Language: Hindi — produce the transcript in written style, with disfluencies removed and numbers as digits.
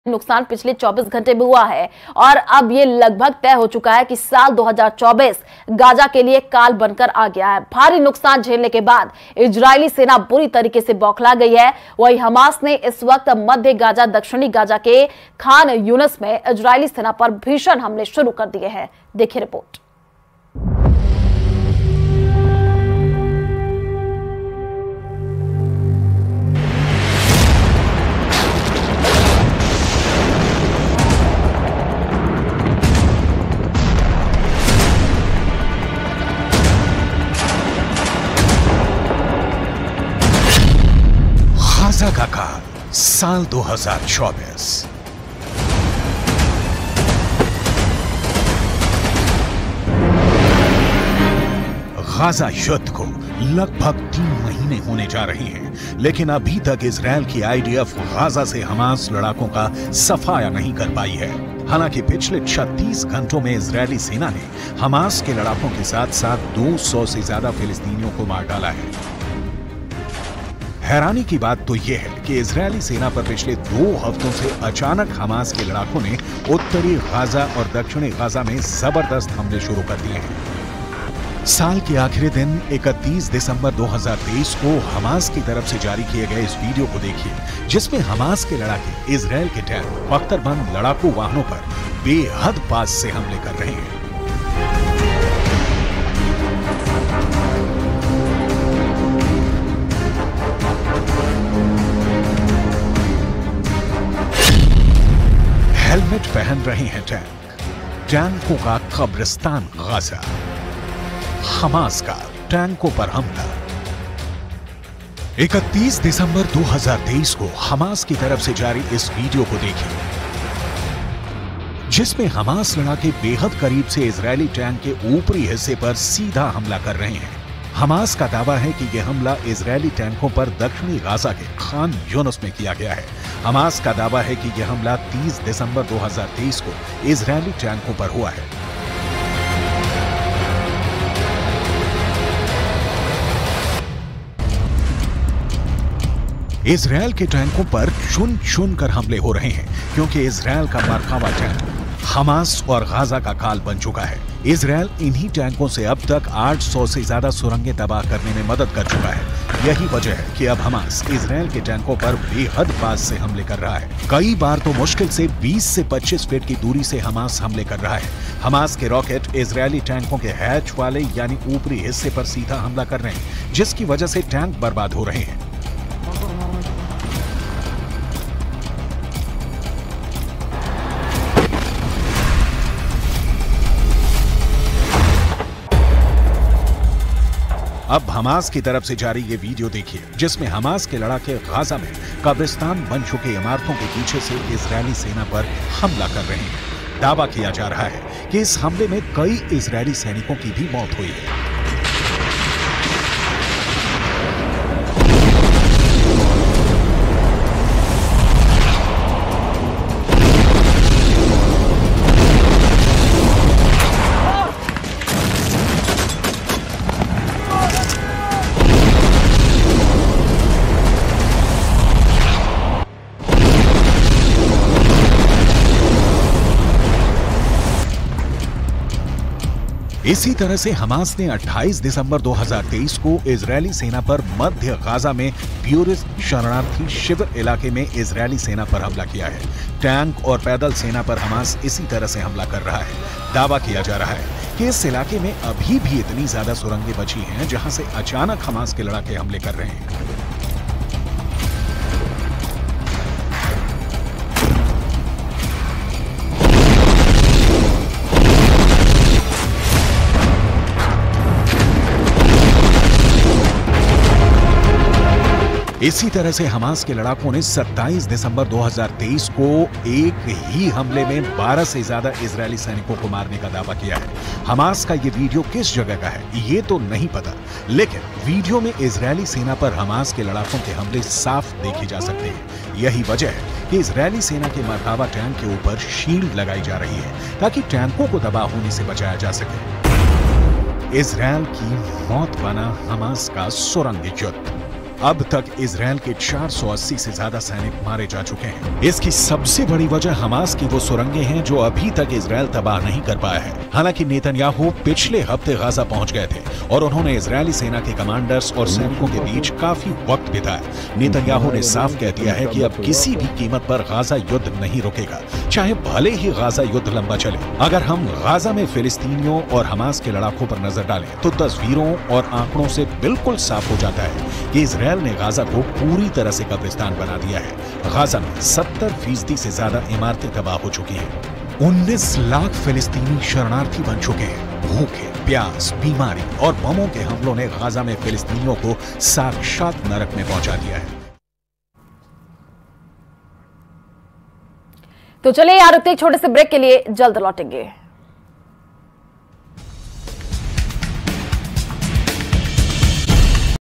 नुकसान पिछले 24 घंटे में हुआ है और अब ये लगभग तय हो चुका है कि साल 2024 गाजा के लिए काल बनकर आ गया है। भारी नुकसान झेलने के बाद इजरायली सेना बुरी तरीके से बौखला गई है। वहीं हमास ने इस वक्त मध्य गाजा, दक्षिणी गाजा के खान यूनिस में इजरायली सेना पर भीषण हमले शुरू कर दिए हैं। देखिए रिपोर्ट। गाजा का काल साल 2024। गाजा युद्ध को लगभग 3 महीने होने जा रहे हैं, लेकिन अभी तक इजरायल की आईडीएफ गाजा से हमास लड़ाकों का सफाया नहीं कर पाई है। हालांकि पिछले 36 घंटों में इजरायली सेना ने हमास के लड़ाकों के साथ साथ 200 से ज्यादा फिलिस्तीनियों को मार डाला है। हैरानी की बात तो यह है कि इजरायली सेना पर पिछले 2 हफ्तों से अचानक हमास के लड़ाकों ने उत्तरी गाजा और दक्षिणी गाजा में जबरदस्त हमले शुरू कर दिए हैं। साल के आखिरी दिन 31 दिसंबर 2023 को हमास की तरफ से जारी किए गए इस वीडियो को देखिए, जिसमें हमास के लड़ाके इजरायल के टैंक अख्तरबंद लड़ाकू वाहनों पर बेहद पास से हमले कर रहे हैं। हेलमेट पहन रहे हैं टैंकों का कब्रिस्तान गाजा। हमास का टैंकों पर हमला। 31 दिसंबर 2023 को हमास की तरफ से जारी इस वीडियो को देखिए, जिसमें हमास लड़ाके बेहद करीब से इजरायली टैंक के ऊपरी हिस्से पर सीधा हमला कर रहे हैं। हमास का दावा है कि यह हमला इजरायली टैंकों पर दक्षिणी गाजा के खान यूनिस में किया गया है। हमास का दावा है कि यह हमला 30 दिसंबर 2023 को इजरायली टैंकों पर हुआ है। इजरायल के टैंकों पर चुन चुन कर हमले हो रहे हैं, क्योंकि इजरायल का मरकावा टैंक हमास और गाजा का काल बन चुका है। इजरायल इन्हीं टैंकों से अब तक 800 से ज्यादा सुरंगें तबाह करने में मदद कर चुका है। यही वजह है कि अब हमास इजरायल के टैंकों पर बेहद पास से हमले कर रहा है। कई बार तो मुश्किल से 20 से 25 फीट की दूरी से हमास हमले कर रहा है। हमास के रॉकेट इजरायली टैंकों के हैच वाले यानी ऊपरी हिस्से पर सीधा हमला कर रहे हैं, जिसकी वजह से टैंक बर्बाद हो रहे हैं। अब हमास की तरफ से जारी ये वीडियो देखिए, जिसमें हमास के लड़ाके गाजा में कब्रिस्तान बन चुके इमारतों के पीछे से इजरायली सेना पर हमला कर रहे हैं। दावा किया जा रहा है कि इस हमले में कई इजरायली सैनिकों की भी मौत हुई है। इसी तरह से हमास ने 28 दिसंबर 2023 को इजरायली सेना पर मध्य गाजा में ब्यूरिस शरणार्थी शिविर इलाके में इजरायली सेना पर हमला किया है। टैंक और पैदल सेना पर हमास इसी तरह से हमला कर रहा है। दावा किया जा रहा है कि इस इलाके में अभी भी इतनी ज्यादा सुरंगें बची हैं, जहां से अचानक हमास के लड़ाके हमले कर रहे हैं। इसी तरह से हमास के लड़ाकों ने 27 दिसंबर 2023 को एक ही हमले में 12 से ज्यादा इजरायली सैनिकों को मारने का दावा किया है। हमास का ये वीडियो किस जगह का है ये तो नहीं पता, लेकिन वीडियो में इजरायली सेना पर हमास के लड़ाकों के हमले साफ देखे जा सकते हैं। यही वजह है कि इजरायली सेना के मरकावा टैंक के ऊपर शील्ड लगाई जा रही है, ताकि टैंकों को तबाह होने से बचाया जा सके। इजरायल की मौत बना हमास का सुरंग युद्ध। अब तक इजराइल के 480 से ज्यादा सैनिक मारे जा चुके हैं। इसकी सबसे बड़ी वजह हमास की वो सुरंगें हैं जो अभी तक इजराइल तबाह नहीं कर पाया है। हालांकि नेतन्याहू पिछले हफ्ते गाजा पहुंच गए थे और उन्होंने इजरायली सेना के कमांडर्स और सैनिकों के बीच काफी वक्त बिताया। नेतन्याहू ने साफ कह दिया है कि अब किसी भी कीमत पर गाजा युद्ध नहीं रुकेगा, चाहे भले ही गाजा युद्ध लंबा चले। अगर हम गाजा में फिलिस्तीनियों और हमास के लड़ाकों पर नजर डालें तो तस्वीरों और आंकड़ों से बिल्कुल साफ हो जाता है कि इजराइल ने गाजा को पूरी तरह से कब्रिस्तान बना दिया है। गाजा में 70% से ज्यादा इमारतें तबाह हो चुकी हैं। 19 लाख फिलिस्तीनी शरणार्थी बन चुके हैं। भूखे, प्यास, बीमारी और बमों के हमलों ने गाजा में फिलिस्तीनियों को साक्षात नरक में पहुंचा दिया है। तो चलिए यार, एक छोटे से ब्रेक के लिए जल्द लौटेंगे।